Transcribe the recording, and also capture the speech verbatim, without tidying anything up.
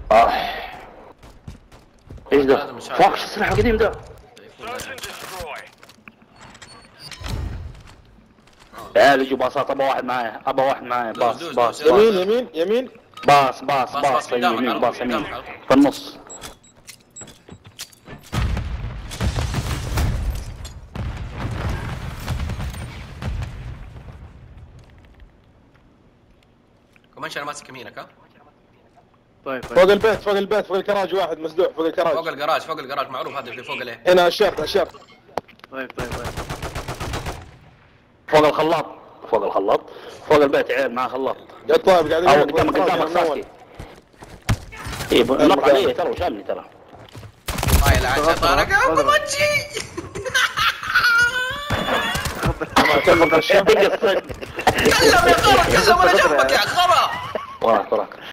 اه ايش ده؟ فاكش السلاح القديم ده. تعال يجوا باصات، ابا واحد معايا، ابا واحد معايا، باص باص يمين يمين يمين. باص باص باص يمين باص يمين في النص. كمان انا ماسك يمينك. ها طيب فوق البيت فوق البيت فوق الكراج واحد مسدوع فوق الكراج. فوق الجراج فوق الجراج معروف هذا اللي فوق ليه. هنا اشرت اشرت. طيب طيب طيب فوق الخلاط فوق الخلاط فوق البيت عيال مع خلاط. يا طيب قاعدين او قدامك قدامك ساسكي. ايه نط علي ترى وشالني ترى. هاي العين شيطانك يا ابو مجي. تفضل الشاب تكلم يا خرا تكلم انا جنبك يا خرا. وراك وراك.